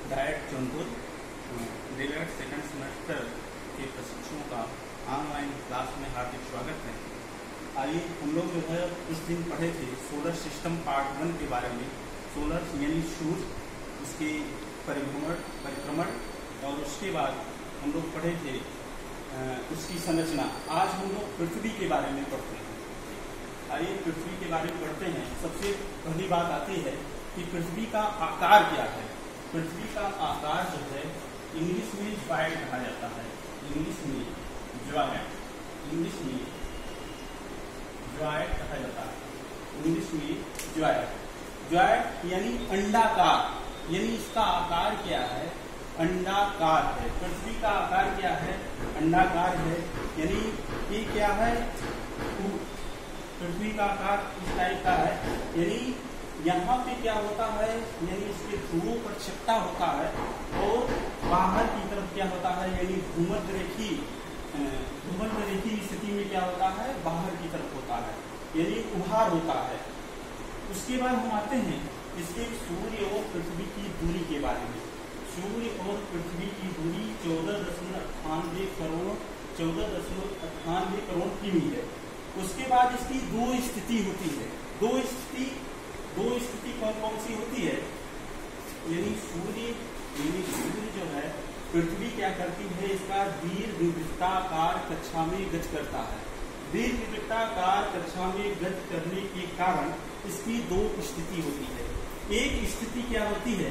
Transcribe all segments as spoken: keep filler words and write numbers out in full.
Diet Jaunpur DElEd second semester के प्रशिक्षुओं का ऑनलाइन क्लास में हार्दिक स्वागत है। आइए हम लोग जो है इस दिन पढ़े थे सोलर सिस्टम पार्ट वन के बारे में। सोलर यानी सूर्य, उसके परिभ्रमण परिक्रमण और उसके बाद हम लोग पढ़े थे उसकी संरचना। आज हम लोग पृथ्वी के बारे में पढ़ते हैं। आइए पृथ्वी के बारे में पढ़ते हैं। सबसे पहली बात आती है कि पृथ्वी का आकार क्या है। पृथ्वी का आकार जो है इंग्लिश में ज्वाइड कहा जाता है। इंग्लिश में ज्वाइड इंग्लिश में ज्वाइड कहा जाता है। इंग्लिश में ज्वाइड ज्वाइड यानी अंडाकार, यानी इसका आकार क्या है? अंडाकार है। पृथ्वी का आकार क्या है? अंडाकार है। यानी ये क्या है? पृथ्वी का आकार इस टाइप का है। यानी यहाँ पे क्या होता है, यानी इसके ध्रुवों पर चपटा होता है और बाहर की तरफ क्या होता है, यानी भूमध्य रेखी भूमध्य रेखी स्थिति में क्या होता है, बाहर की तरफ होता है, यानी उभार होता है। उसके बाद हम आते हैं इसके सूर्य और पृथ्वी की दूरी के बारे में। सूर्य और पृथ्वी की दूरी चौदह दशमलव अट्ठानवे करोड़ चौदह दशमलव अट्ठानवे करोड़ किमी है। उसके बाद इसकी दो स्थिति होती है। दो स्थिति दो स्थिति कौन कौन सी होती है? यानी सूर्य यानी सूर्य जो है पृथ्वी क्या करती है, इसका दीर्घवृत्ताकार कक्षा में गति करता है। दीर्घवृत्ताकार कक्षा में गति करने के कारण इसकी दो स्थिति होती है। एक स्थिति क्या होती है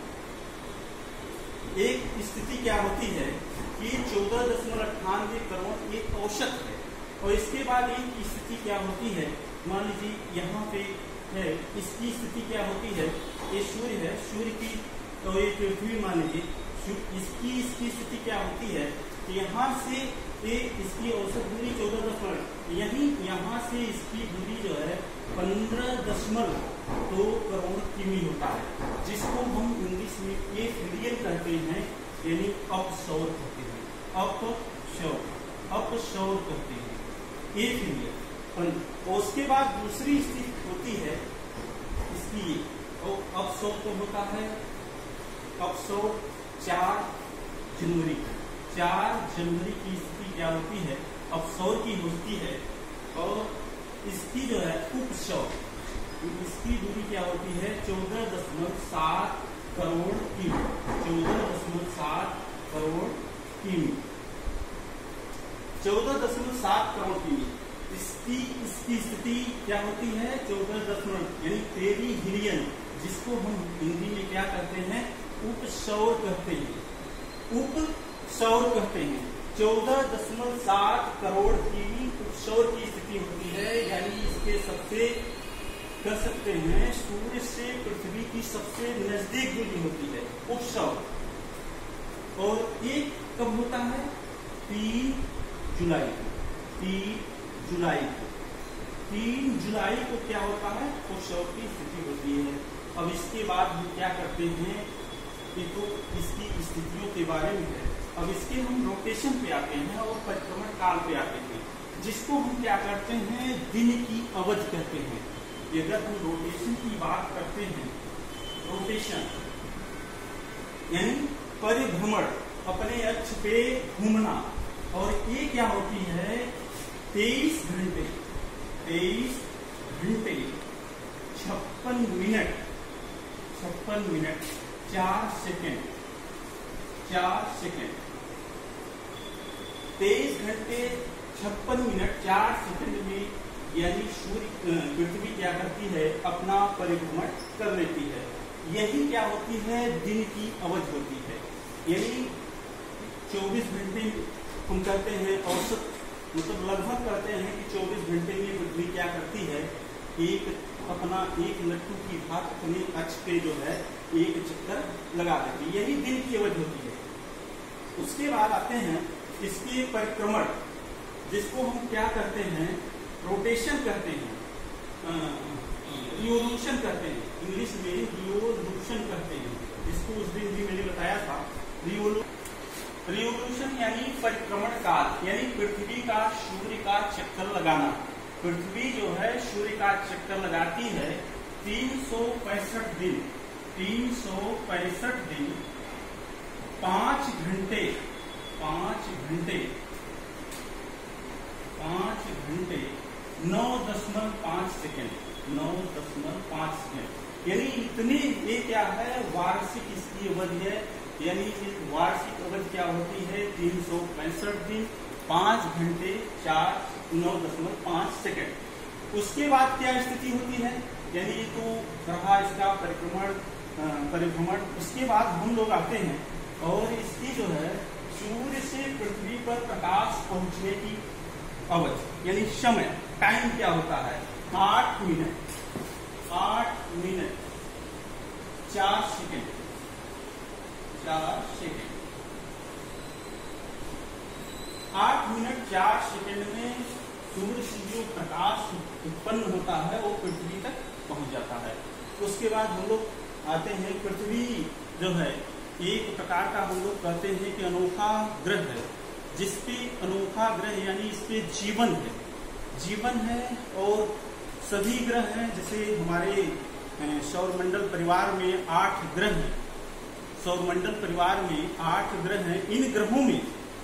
एक स्थिति क्या होती है कि चौदह दशमलव अट्ठानवे करोड़ एक औसत है। और इसके बाद एक स्थिति क्या होती है, मान लीजिए यहाँ पे है, इसकी स्थिति क्या होती है, ये सूर्य है, सूर्य की तो ये पृथ्वी मान लीजिए, इसकी इसकी स्थिति क्या होती है कि यहाँ से ये इसकी औसत दूरी चौदह दशमलव यही यहाँ से इसकी दूरी जो है पंद्रह दशमलव दो करोड़ किमी होता है, जिसको हम इंग्लिश में एक मिलियन कहते हैं, यानी अपसौर कहते हैं। अपसौर अपसौर कहते हैं, एक मिलियन। और उसके बाद दूसरी स्थिति होती है इसकी, और अपसौर तो होता है अपसौर चार जनवरी चार जनवरी की स्थिति क्या होती है, अपसौर की होती है। और इसकी जो है उपसौर, इसकी दूरी क्या होती है, चौदह दशमलव सात करोड़ किमी चौदह दशमलव सात करोड़ किमी चौदह दशमलव सात करोड़ किमी इसकी इसकी स्थिति क्या होती है, चौदह दशमलव यानी पेरिहिलियन, जिसको हम हिंदी में क्या कहते हैं, उपसौर कहते हैं। उपसौर कहते हैं। चौदह दशमलव सात करोड़ किमी उपसौर की स्थिति होती है। यानी इसके सबसे कह सकते हैं सूर्य से पृथ्वी की सबसे नजदीक दूरी होती है उपसौर। और एक कब होता है, तीन जुलाई तीन जुलाई तीन जुलाई को क्या होता है, उपसौर की स्थिति होती है। अब इसके बाद हम क्या करते हैं, ये तो इसकी स्थितियों के बारे में है। अब इसके हम रोटेशन पे आते हैं और परिक्रमण काल पे आते हैं, जिसको हम क्या करते हैं, दिन की अवधि कहते हैं। अगर हम रोटेशन की बात करते हैं, रोटेशन यानी परिभ्रमण, अपने अक्ष पे घूमना, और ये क्या होती है, तेईस घंटे तेईस घंटे छप्पन मिनट छप्पन मिनट चार सेकेंड चार सेकेंड तेईस घंटे छप्पन मिनट चार सेकेंड में, यानी सूर्य पृथ्वी क्या करती है, अपना परिभ्रमण कर लेती है। यही क्या होती है, दिन की अवधि होती है। यानी चौबीस घंटे हम कहते हैं औसत, मतलब लगभग कहते हैं कि चौबीस घंटे में पृथ्वी क्या करती है, एक अपना एक लट्टू की भात अपने अक्ष पे जो है एक चक्कर लगा देती है। यही दिन की अवधि होती है। उसके बाद आते हैं इसके परिक्रमण, जिसको हम क्या करते हैं, रोटेशन कहते हैं, रिवोल्यूशन कहते हैं। इंग्लिश में रिवोल्यूशन कहते हैं, जिसको उस दिन भी मैंने बताया था। रिवोल्यूशन रिवोल्यूशन यानी परिक्रमण काल, यानी पृथ्वी का सूर्य का चक्कर लगाना। पृथ्वी जो है सूर्य का चक्कर लगाती है तीन सौ पैंसठ दिन तीन सौ पैंसठ दिन पांच घंटे पांच घंटे पांच घंटे नौ दशमलव पांच सेकेंड नौ दशमलव पांच सेकेंड यानी इतने, ये क्या है, वार्षिक इसकी अवधि है। यानी वार्षिक अवधि क्या होती है, तीन सौ पैंसठ दिन पांच घंटे चार नौ दशमलव पांच सेकेंड। उसके बाद क्या स्थिति होती है, यानी तो रहा इसका परिक्रमण परिभ्रमण। उसके बाद हम लोग आते हैं और इसकी जो है सूर्य से पृथ्वी पर प्रकाश पहुंचने की अवधि यानी समय, टाइम क्या होता है, आठ मिनट आठ मिनट चार सेकेंड चार सेकेंड आठ मिनट चार सेकेंड में सूर्य से जो प्रकाश उत्पन्न होता है वो पृथ्वी तक पहुंच जाता है। उसके बाद हम लोग आते हैं, पृथ्वी जो है एक प्रकार का हम लोग कहते हैं कि अनोखा ग्रह है, जिसपे अनोखा ग्रह यानी इस पे जीवन है जीवन है और सभी ग्रह हैं। जैसे हमारे सौरमंडल परिवार में आठ ग्रह हैं, सौरमंडल परिवार में आठ ग्रह हैं। इन ग्रहों में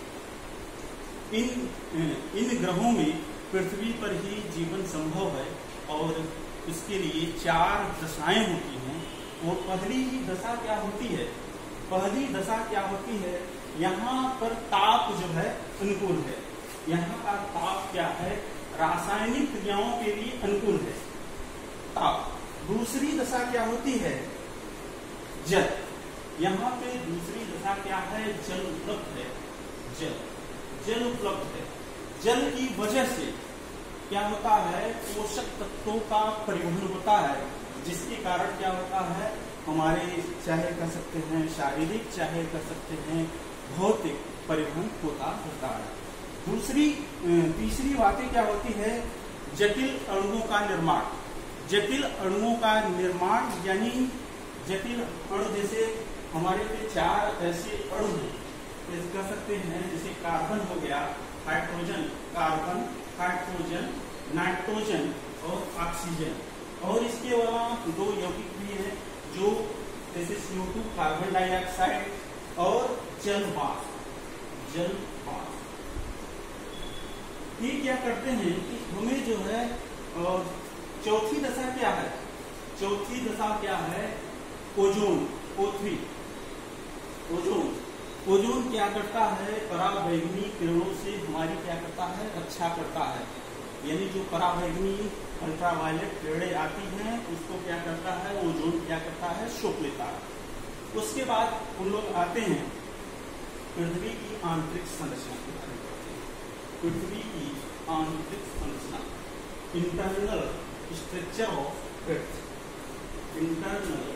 इन इन ग्रहों में पृथ्वी पर ही जीवन संभव है और इसके लिए चार दशाएं होती हैं। और पहली दशा क्या होती है, पहली दशा क्या होती है, यहाँ पर ताप जो है अनुकूल है। यहाँ का ताप क्या है, रासायनिक क्रियाओं के लिए अनुकूल है ताप। दूसरी दशा क्या होती है, जल। यहाँ पे दूसरी दशा क्या है, जल उपलब्ध है जल जल उपलब्ध है। जल की वजह से क्या होता है, पोषक तत्वों का परिवहन होता है, जिसके कारण क्या होता है, हमारे चाहे कर सकते हैं शारीरिक, चाहे कर सकते हैं भौतिक परिवहन होता होता है। दूसरी तीसरी बातें क्या होती है, जटिल अणुओं का निर्माण। जटिल अणुओं का निर्माण यानी जटिल अणु, जैसे हमारे पे चार ऐसे अणु हैं, जैसे कह सकते हैं, जैसे कार्बन हो गया, हाइड्रोजन, कार्बन, हाइड्रोजन, नाइट्रोजन और ऑक्सीजन। और इसके अलावा दो यौगिक भी हैं जो जैसे C O two, carbon dioxide और जल वाष्प जल वाष्प ये क्या करते हैं कि हमें जो है, और चौथी दशा क्या है, चौथी दशा क्या है, ozone, O three ozone. Ozone क्या करता है, पराबैंगनी किरणों से हमारी क्या करता है, रक्षा करता है। यानी जो पराबैंगनी अल्ट्रावायलेट किरणें आती हैं उसको क्या करता है, ओजोन क्या करता है, सोख लेता है। उसके बाद हम लोग आते हैं पृथ्वी की आंतरिक संरचना के बारे में करते हैं। पृथ्वी की आंतरिक संरचना, internal structure of earth, internal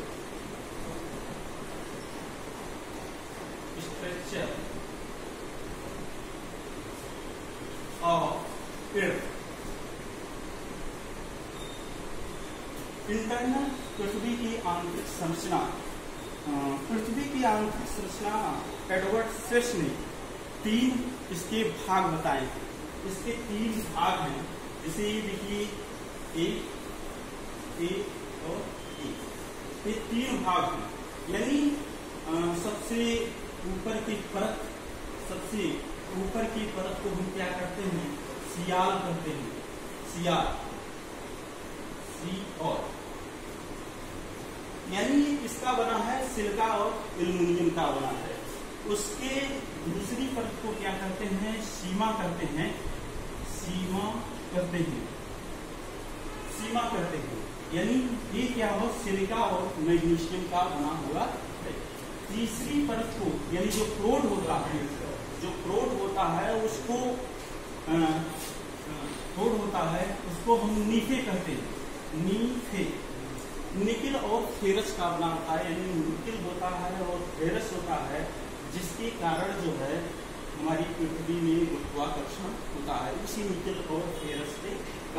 structure of earth. Internal पृथ्वी की आंतरिक संरचना। पृथ्वी की आंतरिक संरचना एडवर्ड सेस ने तीन इसके भाग बताए हैं। इसके तीन भाग हैं, जैसे ये देखिए एक, एक और एक, ये तीन भाग हैं। यानी सबसे ऊपर की परत, सबसे ऊपर की परत को हम क्या करते हैं, सियाल कहते हैं, सियाल, सी और यानी इसका बना है सिलिका और एल्युमिनियम का बना है। उसके दूसरी परत को क्या करते हैं, सीमा करते हैं, सीमा करते हैं, सीमा करते हैं। यानी ये क्या हो, सिलिका और मैग्नीशियम का बना हुआ है। तीसरी परत को यानी जो क्रोड होता है, जो क्रोड होता है उसको क्रोड होता है उसको हम नीफे कहते हैं, नीफे। निकिल और फेरस का बना होता है, यानी निकिल होता है और फेरस होता है, जिसके कारण जो है हमारी पृथ्वी में गुरुत्वाकर्षण होता है, इसी निकिल और फेरस के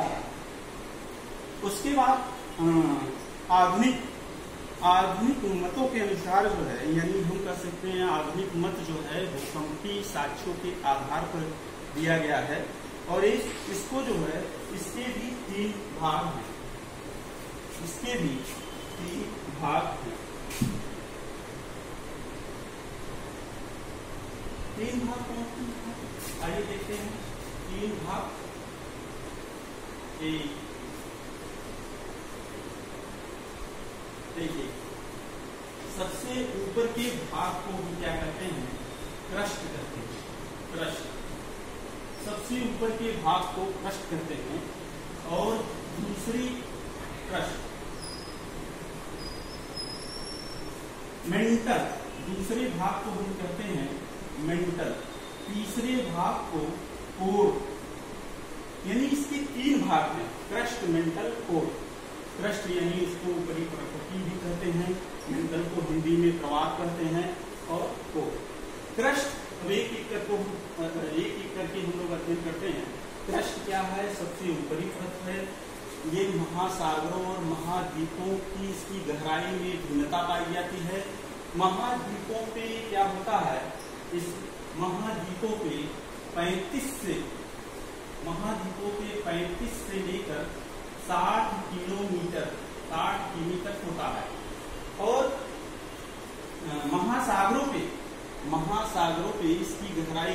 कारण। उसके बाद आधुनिक आधुनिक मतों के अनुसार जो है, यानी हम कह सकते हैं आधुनिक मत जो है भूकंपीय साक्ष्यों के आधार पर दिया गया है। और इस, इसको जो है इसके भी तीन भाग हैं, इसके भी तीन भाग हैं। तीन भाग कौन कौन है? आइए देखते हैं तीन भाग। एक देखिए, सबसे ऊपर के भाग को हम क्या कहते हैं? क्रस्ट कहते हैं। क्रस्ट, सबसे ऊपर के भाग को क्रस्ट कहते हैं। और दूसरी क्रस्ट मेंटल, दूसरे भाग को हम कहते हैं मेंटल। तीसरे भाग को कोर, यानी इसके तीन भाग हैं, क्रस्ट, मेंटल, कोर। क्रस्ट यानी इसको ऊपरी प्रकृति भी कहते हैं, मेंटल को हिंदी में प्रवाह कहते हैं, और कोर। क्रस्ट एक एक करके एक एक करके हम लोग अध्ययन करते हैं। क्रस्ट क्या है? सबसे ऊपरी परत है। ये महासागरों और महाद्वीपों की इसकी गहराई में भिन्नता पाई जाती है। महाद्वीपों पे क्या होता है? इस महाद्वीपों पे पैंतीस से महाद्वीपों पे पैंतीस से लेकर साठ किलोमीटर साठ किमी तक होता है। और महासागरों पे महासागरों पे इसकी गहराई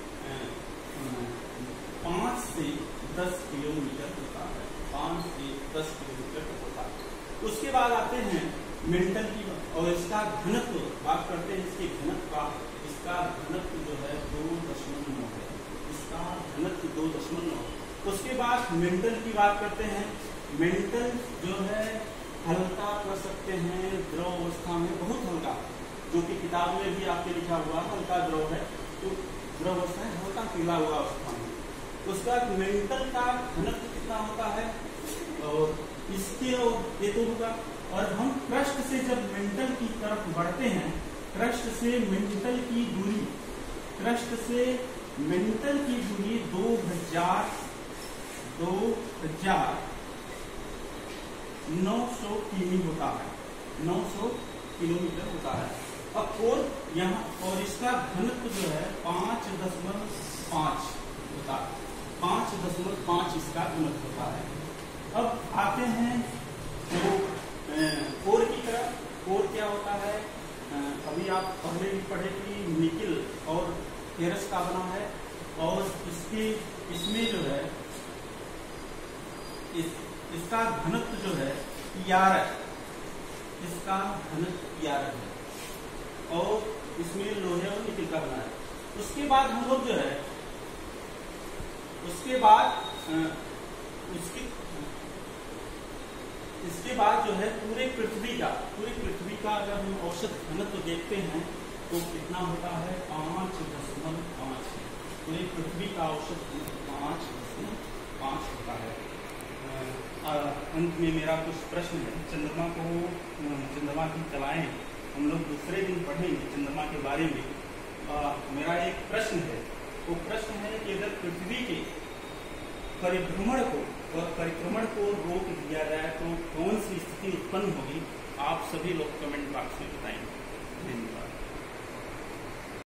पांच से दस किलोमीटर होता है। पांच से दस किलोमीटर तक होता है। उसके बाद आते हैं मेंटल की, और इसका घनत्व बात करते हैं। इसके घनत्व का इसका घनत्व जो है दो दशमलव नौ है। इसका घनत्व दो दशमलव नौ। उसके बाद मेंटल की बात करते हैं। मेंटल जो है हल्का कर सकते हैं, द्रव अवस्था में बहुत हल्का, जो कि किताब में भी आपके लिखा हुआ हल्का द्रव है, तो द्रव अवस्था है, हल्का पीला हुआ अवस्था में। उसका मेंटल का घनत्व कितना होता है? और इसके ये तो होगा। और हम क्रस्ट से जब मेंटल की तरफ बढ़ते हैं, क्रस्ट से मेंटल की दूरी क्रस्ट से मेंटल की दूरी दो हजार दो हजार नौ सौ किमी होता है। नौ सौ किलोमीटर होता है। अब कोर यहाँ, और इसका घनत्व जो है पांच दशमलव पांच होता है। पांच दशमलव पांच इसका घनत्व होता है। अब आते हैं तो कोर की तरफ। कोर क्या होता है? अभी आप पहले भी पढ़े कि निकिल और फेरस का बना है, और इसके इसमें जो है इस, इसका घनत्व जो है ग्यारह, इसका घनत्व ग्यारह है, और इसमें लोहे और निकिल का बना है। उसके बाद हम लोग जो है उसके बाद उसके इसके बाद जो है पूरे पृथ्वी का पूरी पृथ्वी का अगर हम औसत घनत्व देखते हैं तो कितना होता है? पांच दशमलव पांच। पूरी पृथ्वी का औसत पांच दशमलव पांच होता है। अंत में मेरा कुछ प्रश्न है। चंद्रमा को चंद्रमा की कलाएं हम लोग दूसरे दिन पढ़ेंगे चंद्रमा के बारे में। आ, मेरा एक प्रश्न है। वो प्रश्न है कि अगर पृथ्वी के परिभ्रमण को और परिक्रमण को रोक दिया जाए तो कौन सी स्थिति उत्पन्न होगी? आप सभी लोग कमेंट बॉक्स में बताएंगे। धन्यवाद।